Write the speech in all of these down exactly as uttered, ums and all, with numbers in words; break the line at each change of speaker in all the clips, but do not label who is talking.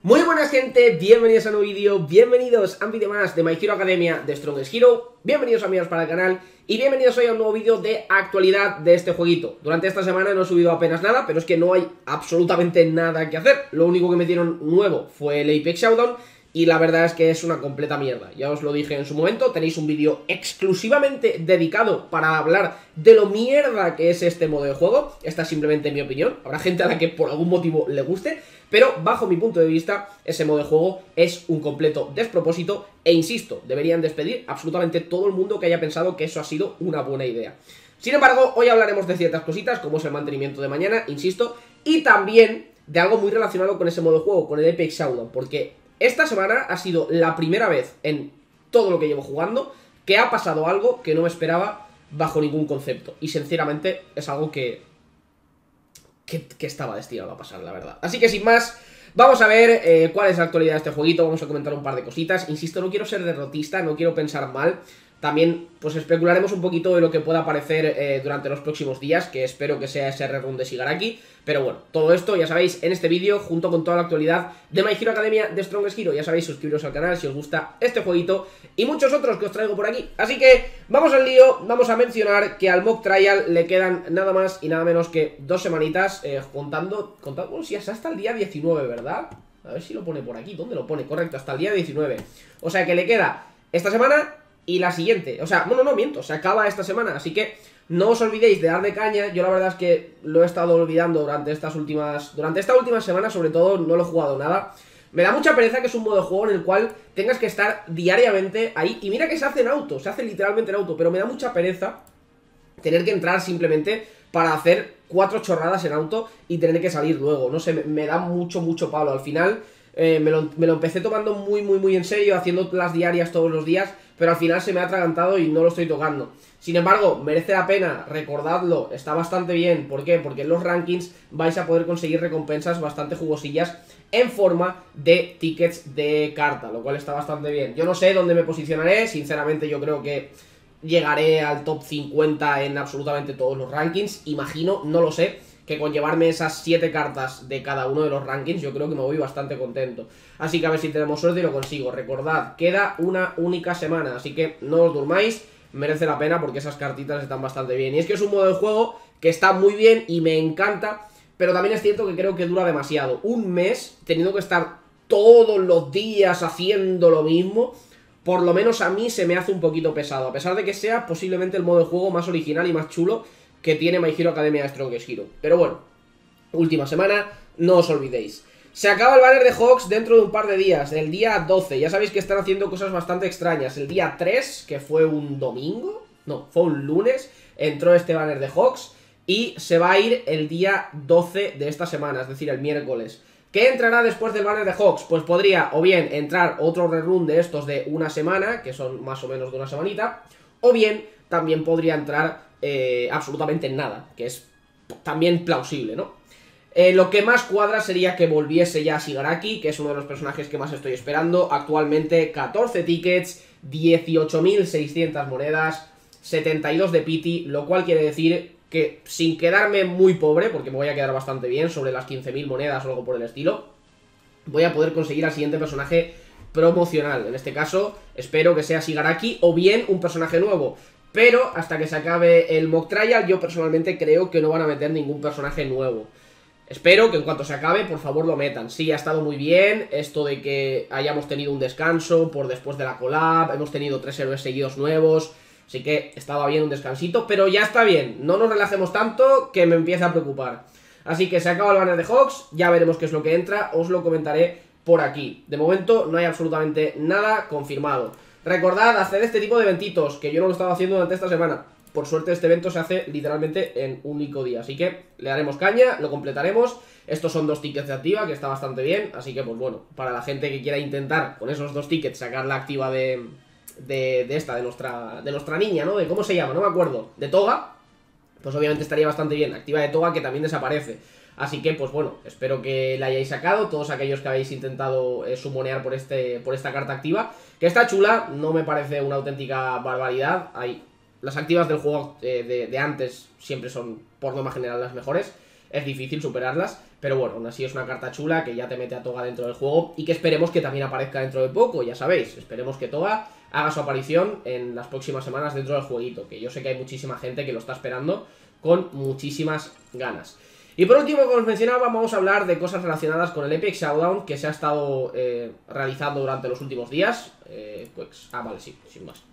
Muy buenas gente, bienvenidos a un nuevo vídeo, bienvenidos a un vídeo más de My Hero Academia de Strongest Hero, bienvenidos amigos para el canal y bienvenidos hoy a un nuevo vídeo de actualidad de este jueguito. Durante esta semana no he subido apenas nada, pero es que no hay absolutamente nada que hacer. Lo único que me dieron nuevo fue el Apex Showdown y la verdad es que es una completa mierda. Ya os lo dije en su momento, tenéis un vídeo exclusivamente dedicado para hablar de lo mierda que es este modo de juego. Esta es simplemente mi opinión, habrá gente a la que por algún motivo le guste, pero bajo mi punto de vista, ese modo de juego es un completo despropósito e insisto, deberían despedir absolutamente todo el mundo que haya pensado que eso ha sido una buena idea. Sin embargo, hoy hablaremos de ciertas cositas, como es el mantenimiento de mañana, insisto, y también de algo muy relacionado con ese modo de juego, con el Apex Showdown, porque esta semana ha sido la primera vez en todo lo que llevo jugando que ha pasado algo que no me esperaba bajo ningún concepto, y sinceramente es algo que... Que, que estaba destinado a pasar, la verdad. Así que sin más, vamos a ver eh, cuál es la actualidad de este jueguito. Vamos a comentar un par de cositas. Insisto, no quiero ser derrotista, no quiero pensar mal. También, pues especularemos un poquito de lo que pueda aparecer eh, durante los próximos días, que espero que sea ese rerun de Shigaraki. Pero bueno, todo esto, ya sabéis, en este vídeo, junto con toda la actualidad de My Hero Academia de Strongest Hero. Ya sabéis, suscribiros al canal si os gusta este jueguito y muchos otros que os traigo por aquí. Así que, vamos al lío, vamos a mencionar que al Mock Trial le quedan nada más y nada menos que dos semanitas, eh, contando, contando, bueno, si es hasta el día diecinueve, ¿verdad? A ver si lo pone por aquí, ¿dónde lo pone? Correcto, hasta el día diecinueve. O sea que le queda esta semana y la siguiente, o sea, bueno, no miento, se acaba esta semana, así que no os olvidéis de darle caña. Yo la verdad es que lo he estado olvidando durante estas últimas, durante esta última semana, sobre todo, no lo he jugado nada. Me da mucha pereza que es un modo de juego en el cual tengas que estar diariamente ahí, y mira que se hace en auto, se hace literalmente en auto, pero me da mucha pereza tener que entrar simplemente para hacer cuatro chorradas en auto y tener que salir luego, no sé, me, me da mucho, mucho palo. Al final eh, me, lo, me lo empecé tomando muy, muy, muy en serio, haciendo las diarias todos los días, pero al final se me ha atragantado y no lo estoy tocando. Sin embargo, merece la pena, recordadlo, está bastante bien. ¿Por qué? Porque en los rankings vais a poder conseguir recompensas bastante jugosillas en forma de tickets de carta, lo cual está bastante bien. Yo no sé dónde me posicionaré, sinceramente yo creo que llegaré al top cincuenta en absolutamente todos los rankings. Imagino, no lo sé, que con llevarme esas siete cartas de cada uno de los rankings yo creo que me voy bastante contento. Así que a ver si tenemos suerte y lo consigo. Recordad, queda una única semana, así que no os durmáis, merece la pena porque esas cartitas están bastante bien. Y es que es un modo de juego que está muy bien y me encanta, pero también es cierto que creo que dura demasiado. Un mes teniendo que estar todos los días haciendo lo mismo, por lo menos a mí se me hace un poquito pesado, a pesar de que sea posiblemente el modo de juego más original y más chulo que tiene My Hero Academia de Strongest Hero. Pero bueno, última semana, no os olvidéis. Se acaba el banner de Hawks dentro de un par de días, el día doce. Ya sabéis que están haciendo cosas bastante extrañas. El día tres, que fue un domingo, no, fue un lunes, entró este banner de Hawks y se va a ir el día doce de esta semana, es decir, el miércoles. ¿Qué entrará después del banner de Hawks? Pues podría o bien entrar otro rerun de estos de una semana, que son más o menos de una semanita, o bien también podría entrar eh, absolutamente nada, que es también plausible, ¿no? Eh, lo que más cuadra sería que volviese ya Shigaraki, que es uno de los personajes que más estoy esperando. Actualmente catorce tickets, dieciocho mil seiscientas monedas, setenta y dos de pity, lo cual quiere decir que sin quedarme muy pobre, porque me voy a quedar bastante bien, sobre las quince mil monedas o algo por el estilo, voy a poder conseguir al siguiente personaje promocional. En este caso, espero que sea Shigaraki o bien un personaje nuevo. Pero hasta que se acabe el Mock Trial, yo personalmente creo que no van a meter ningún personaje nuevo. Espero que en cuanto se acabe, por favor lo metan. Sí, ha estado muy bien esto de que hayamos tenido un descanso por después de la collab, hemos tenido tres héroes seguidos nuevos, así que estaba bien un descansito, pero ya está bien, no nos relajemos tanto que me empieza a preocupar. Así que se acaba el banner de Hawks, ya veremos qué es lo que entra, os lo comentaré por aquí. De momento no hay absolutamente nada confirmado. Recordad, hacer este tipo de eventitos, que yo no lo estaba haciendo durante esta semana. Por suerte este evento se hace literalmente en un único día, así que le daremos caña, lo completaremos. Estos son dos tickets de activa, que está bastante bien, así que pues bueno, para la gente que quiera intentar con esos dos tickets sacar la activa de, de, de esta, de nuestra, de nuestra niña, ¿no? De cómo se llama, no me acuerdo, de Toga, pues obviamente estaría bastante bien. Activa de Toga, que también desaparece. Así que, pues bueno, espero que la hayáis sacado, todos aquellos que habéis intentado eh, sumonear por, este, por esta carta activa, que está chula, no me parece una auténtica barbaridad. Hay... Las activas del juego eh, de, de antes siempre son, por norma general, las mejores. Es difícil superarlas, pero bueno, aún así es una carta chula que ya te mete a Toga dentro del juego y que esperemos que también aparezca dentro de poco, ya sabéis, esperemos que Toga haga su aparición en las próximas semanas dentro del jueguito, que yo sé que hay muchísima gente que lo está esperando con muchísimas ganas. Y por último, como os mencionaba, vamos a hablar de cosas relacionadas con el Epic Showdown que se ha estado eh, realizando durante los últimos días. Eh, pues, ah, vale, sí, sin más.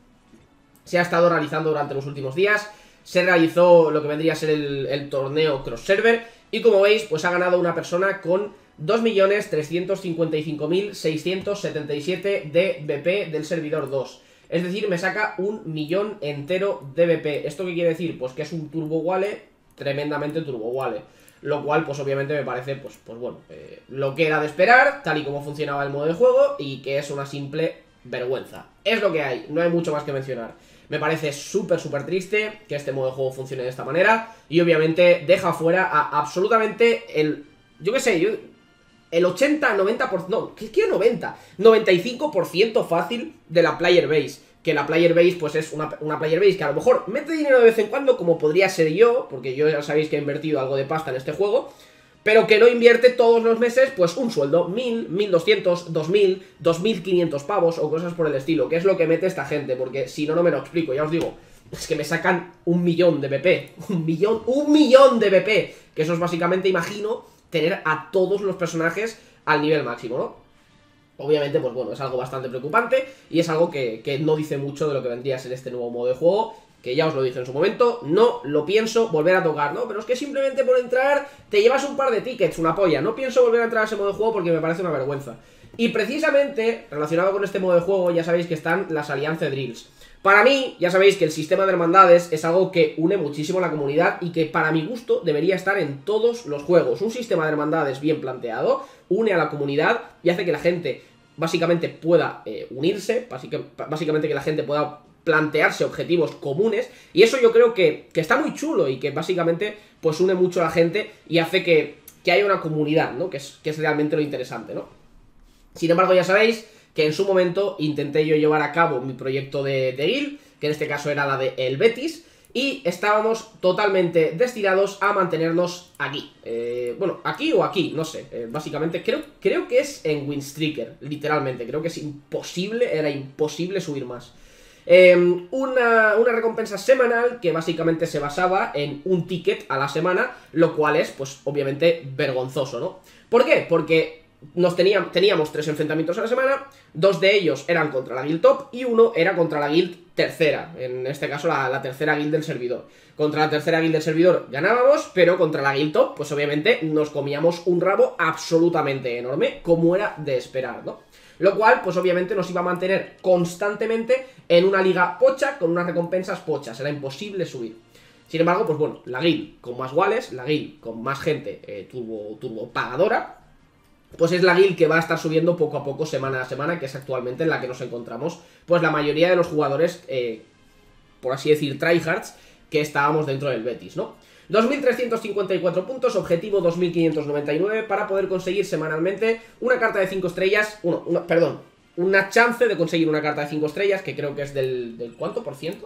Se ha estado realizando durante los últimos días. Se realizó lo que vendría a ser el, el torneo Cross Server. Y como veis, pues ha ganado una persona con dos millones trescientos cincuenta y cinco mil seiscientos setenta y siete de B P del servidor dos. Es decir, me saca un millón entero de B P. ¿Esto qué quiere decir? Pues que es un turbo wallet, tremendamente turbo wallet. Lo cual, pues obviamente me parece, pues, pues bueno, eh, lo que era de esperar, tal y como funcionaba el modo de juego, y que es una simple vergüenza. Es lo que hay, no hay mucho más que mencionar. Me parece súper, súper triste que este modo de juego funcione de esta manera, y obviamente deja fuera a absolutamente el, yo qué sé, yo, el ochenta, noventa por ciento, no, ¿qué quiero noventa? noventa y cinco por ciento fácil de la player base. Que la player base pues es una, una player base que a lo mejor mete dinero de vez en cuando, como podría ser yo, porque yo ya sabéis que he invertido algo de pasta en este juego, pero que no invierte todos los meses pues un sueldo, mil, mil doscientos, dos mil, dos mil quinientos pavos o cosas por el estilo, que es lo que mete esta gente, porque si no, no me lo explico, ya os digo, es que me sacan un millón de B P, un millón, un millón de B P, que eso es básicamente, imagino, tener a todos los personajes al nivel máximo, ¿no? Obviamente, pues bueno, es algo bastante preocupante y es algo que, que no dice mucho de lo que vendría a ser este nuevo modo de juego, que ya os lo dije en su momento, no lo pienso volver a tocar, ¿no? Pero es que simplemente por entrar te llevas un par de tickets, una polla, no pienso volver a entrar a ese modo de juego porque me parece una vergüenza. Y precisamente, relacionado con este modo de juego, ya sabéis que están las Alliance Drills. Para mí, ya sabéis que el sistema de hermandades es algo que une muchísimo a la comunidad y que para mi gusto debería estar en todos los juegos. Un sistema de hermandades bien planteado une a la comunidad y hace que la gente básicamente pueda eh, unirse, básicamente que la gente pueda plantearse objetivos comunes, y eso yo creo que, que está muy chulo y que básicamente pues une mucho a la gente y hace que, que haya una comunidad, ¿no? Que es, que es realmente lo interesante, ¿no? Sin embargo, ya sabéis que en su momento intenté yo llevar a cabo mi proyecto de, de guild, que en este caso era la de el Betis, y estábamos totalmente destinados a mantenernos aquí. Eh, bueno, aquí o aquí, no sé. Eh, básicamente, creo, creo que es en Winstreaker, literalmente. Creo que es imposible, era imposible subir más. Eh, una, una recompensa semanal que básicamente se basaba en un ticket a la semana, lo cual es, pues, obviamente vergonzoso, ¿no? ¿Por qué? Porque nos teníamos, teníamos tres enfrentamientos a la semana, dos de ellos eran contra la guild top y uno era contra la guild tercera, en este caso la, la tercera guild del servidor. Contra la tercera guild del servidor ganábamos, pero contra la guild top, pues obviamente nos comíamos un rabo absolutamente enorme, como era de esperar, ¿no? Lo cual, pues obviamente nos iba a mantener constantemente en una liga pocha con unas recompensas pochas, era imposible subir. Sin embargo, pues bueno, la guild con más wallets, la guild con más gente eh, turbo, turbo pagadora, pues es la guild que va a estar subiendo poco a poco, semana a semana, que es actualmente en la que nos encontramos, pues la mayoría de los jugadores, eh, por así decir, tryhards, que estábamos dentro del Betis, ¿no? dos mil trescientos cincuenta y cuatro puntos, objetivo dos mil quinientos noventa y nueve, para poder conseguir semanalmente una carta de cinco estrellas, uno, una, perdón, una chance de conseguir una carta de cinco estrellas, que creo que es del, del ¿cuánto por ciento?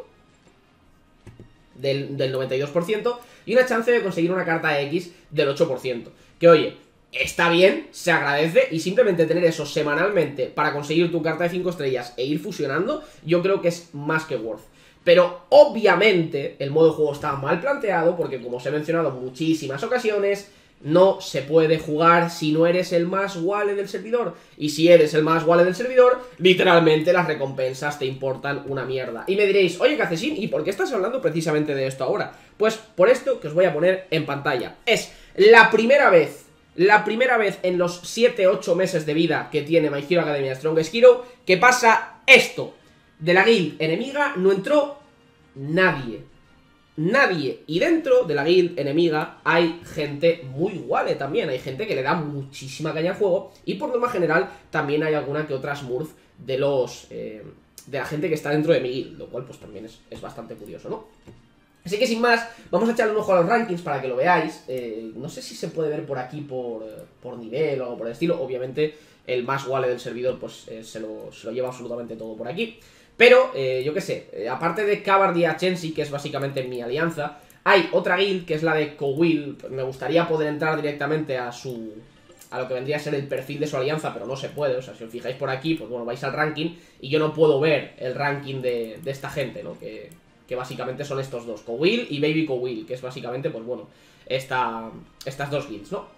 Del, del noventa y dos por ciento, y una chance de conseguir una carta X del ocho por ciento, que oye, está bien, se agradece, y simplemente tener eso semanalmente para conseguir tu carta de cinco estrellas e ir fusionando, yo creo que es más que worth. Pero obviamente el modo de juego está mal planteado porque, como os he mencionado en muchísimas ocasiones, no se puede jugar si no eres el más wallet del servidor. Y si eres el más wallet del servidor, literalmente las recompensas te importan una mierda. Y me diréis, oye Cacesín, ¿y por qué estás hablando precisamente de esto ahora? Pues por esto que os voy a poner en pantalla. Es la primera vez, la primera vez en los siete ocho meses de vida que tiene My Hero Academia Strongest Hero que pasa esto. De la guild enemiga no entró nadie. Nadie. Y dentro de la guild enemiga hay gente muy guale también. Hay gente que le da muchísima caña al juego. Y por norma general también hay alguna que otra smurf de los eh, de la gente que está dentro de mi guild. Lo cual pues también es, es bastante curioso, ¿no? Así que sin más, vamos a echarle un ojo a los rankings para que lo veáis. eh, No sé si se puede ver por aquí por, por nivel o algo por el estilo. Obviamente el más wallet del servidor pues eh, se, lo, se lo lleva absolutamente todo por aquí. Pero, eh, yo qué sé, eh, aparte de Cabard y Achensi, que es básicamente mi alianza, Hay otra guild que es la de Cowil. Me gustaría poder entrar directamente a su... a lo que vendría a ser el perfil de su alianza, pero no se puede. O sea, si os fijáis por aquí, pues bueno, vais al ranking y yo no puedo ver el ranking de, de esta gente, ¿no? Que, que básicamente son estos dos, Cowil y Baby Cowil, que es básicamente, pues bueno, esta, estas dos guilds, ¿no?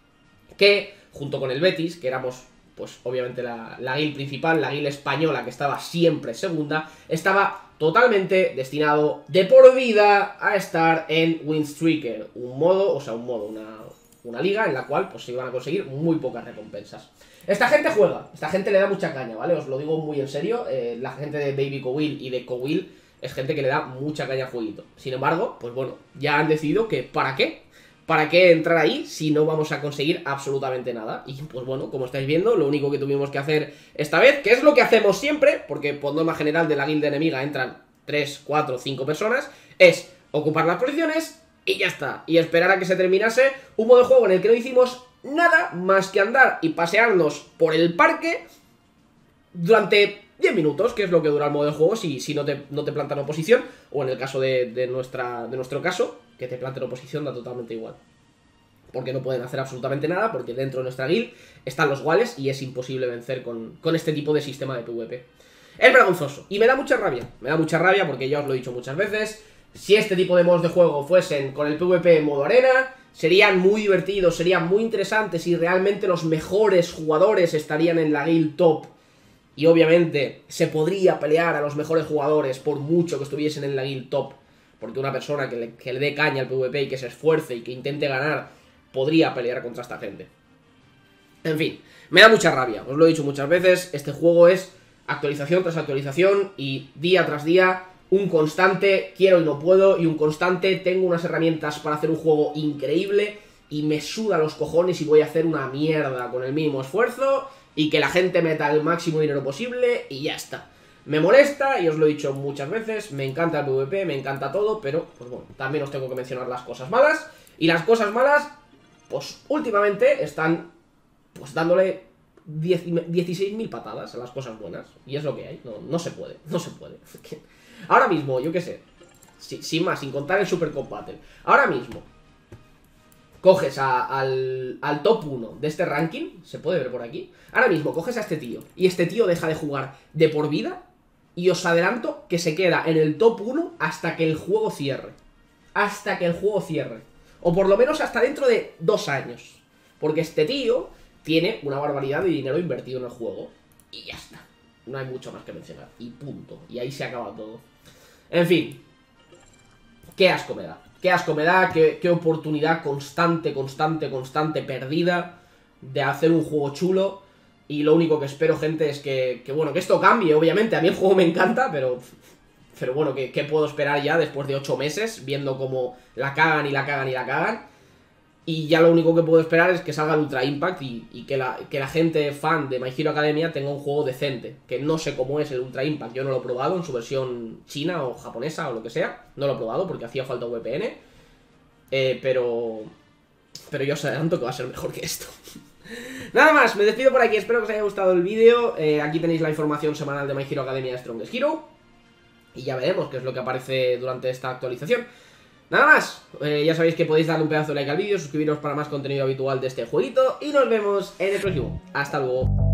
Que, junto con el Betis, que éramos, pues obviamente la, la guild principal, la guild española, que estaba siempre segunda, estaba totalmente destinado de por vida a estar en Winstreaker, un modo, o sea, un modo, una, una liga en la cual pues se iban a conseguir muy pocas recompensas. Esta gente juega, esta gente le da mucha caña, ¿vale? Os lo digo muy en serio, eh, la gente de Baby Cowil y de Cowil es gente que le da mucha caña al jueguito. Sin embargo, pues bueno, ya han decidido que ¿para qué? ¿Para qué entrar ahí si no vamos a conseguir absolutamente nada? Y pues bueno, como estáis viendo, lo único que tuvimos que hacer esta vez, que es lo que hacemos siempre, porque por norma general de la guilda enemiga entran tres, cuatro, cinco personas, es ocupar las posiciones y ya está. Y esperar a que se terminase un modo de juego en el que no hicimos nada más que andar y pasearnos por el parque durante diez minutos, que es lo que dura el modo de juego si, si no, te, no te plantan oposición, o en el caso de, de, nuestra, de nuestro caso, que te planten oposición da totalmente igual. Porque no pueden hacer absolutamente nada, porque dentro de nuestra guild están los Wales y es imposible vencer con, con este tipo de sistema de PvP. Es vergonzoso, y me da mucha rabia, me da mucha rabia porque ya os lo he dicho muchas veces, si este tipo de modos de juego fuesen con el PvP en modo arena, serían muy divertidos, serían muy interesantes y realmente los mejores jugadores estarían en la guild top. Y obviamente se podría pelear a los mejores jugadores por mucho que estuviesen en la guild top. Porque una persona que le, que le dé caña al PvP y que se esfuerce y que intente ganar, podría pelear contra esta gente. En fin, me da mucha rabia, os lo he dicho muchas veces, este juego es actualización tras actualización y día tras día un constante quiero y no puedo y un constante tengo unas herramientas para hacer un juego increíble y me suda los cojones y voy a hacer una mierda con el mínimo esfuerzo y que la gente meta el máximo dinero posible y ya está. Me molesta, y os lo he dicho muchas veces, me encanta el PvP, me encanta todo, pero, pues bueno, también os tengo que mencionar las cosas malas. Y las cosas malas, pues últimamente están, pues dándole dieciséis mil patadas a las cosas buenas. Y es lo que hay, no, no se puede, no se puede. Ahora mismo, yo qué sé, si, sin más, sin contar el Super Cup Battle, ahora mismo coges a, al, al top uno de este ranking, se puede ver por aquí. Ahora mismo coges a este tío y este tío deja de jugar de por vida y os adelanto que se queda en el top uno hasta que el juego cierre. Hasta que el juego cierre. O por lo menos hasta dentro de dos años. Porque este tío tiene una barbaridad de dinero invertido en el juego. Y ya está. No hay mucho más que mencionar. Y punto. Y ahí se acaba todo. En fin. Qué asco me da. Qué asco me da, qué, qué oportunidad constante, constante, constante, perdida de hacer un juego chulo. Y lo único que espero, gente, es que, que bueno, que esto cambie, obviamente. A mí el juego me encanta, pero... Pero bueno, ¿qué, qué puedo esperar ya después de ocho meses? Viendo cómo la cagan y la cagan y la cagan. Y ya lo único que puedo esperar es que salga el Ultra Impact y, y que, la, que la gente fan de My Hero Academia tenga un juego decente. Que no sé cómo es el Ultra Impact, yo no lo he probado en su versión china o japonesa o lo que sea. No lo he probado porque hacía falta V P N. Eh, pero... Pero yo os adelanto que va a ser mejor que esto. Nada más, me despido por aquí, espero que os haya gustado el vídeo. eh, Aquí tenéis la información semanal de My Hero Academia de Strongest Hero. Y ya veremos qué es lo que aparece durante esta actualización. Nada más, eh, ya sabéis que podéis darle un pedazo de like al vídeo, suscribiros para más contenido habitual de este jueguito y nos vemos en el próximo. Hasta luego.